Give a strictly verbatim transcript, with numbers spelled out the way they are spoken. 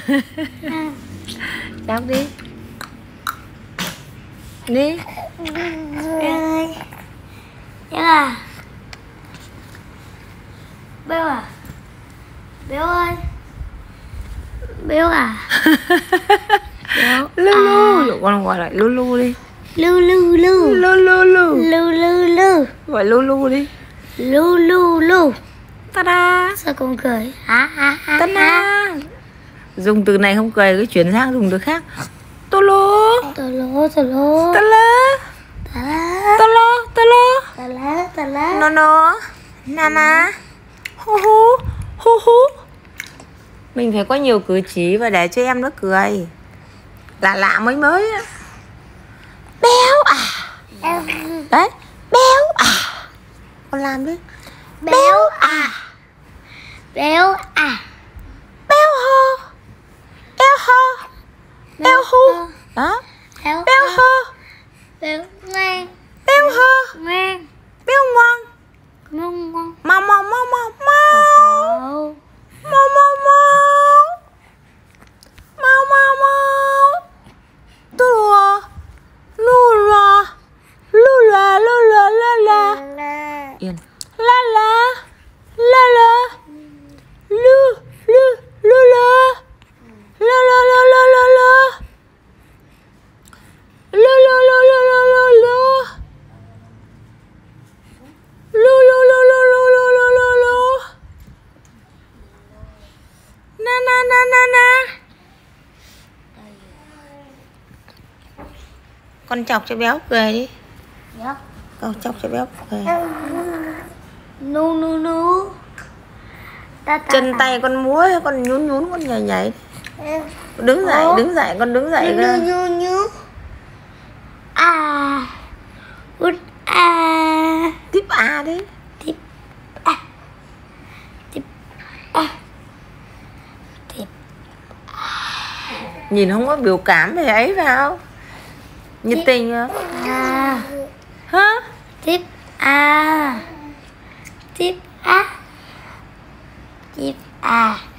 Đọc đi. Đi. Nhớ à. Béo à. Béo ơi. Béo à. Béo. Lulu, à. Con gọi lại Lulu đi. Lulu lu. Lulu lu. Lulu lu. Gọi Lulu đi. Lulu lu. Ta-da. Sao con cười? Ha ha ha. Ta-da. Dùng từ này không cười, cứ chuyển sang dùng từ khác. Tolo. Tolo tolo. Tala. Tala. Tolo tolo. Tala tala. No no. Nana. Hu hu. Hu hu. Mình phải có nhiều cử chỉ và để cho em nó cười. Lạ lạ mới mới á. Béo à. Đấy. Béo à. Con làm đi. Béo à. Béo à. Béo hơ. Eo hơ. Eo hu. Đó. Béo hơ. Béo ngoan. Béo hơ. Ngoan. Béo ngoan. Ngoan ngoan. Mau mau mau mau mau. Mau mau mau. Mau mau mau. Tua. Lula. Lula lula la la. Yên. La la. La la. Lu lu lu la. La la la la la la. La la la la la la la. Lu lu lu lu lu lu lu lu lu. Na na na na na. Con chọc cho béo cười đi. Dạ. Con chọc cho béo cười. Nu nu nu. Ta, ta, Chân tay con múa, con nhún nhún, con nhảy nhảy. Đứng dậy, đứng dậy, con đứng dậy cơ. Nhu nhu nhu. À. Út à. Tiếp A đi. Tiếp à. Tiếp à. Tiếp à. Nhìn không có biểu cảm về ấy vào. Nhiệt tình à. À. Hả? Tiếp à. Tiếp à. Tiếp à.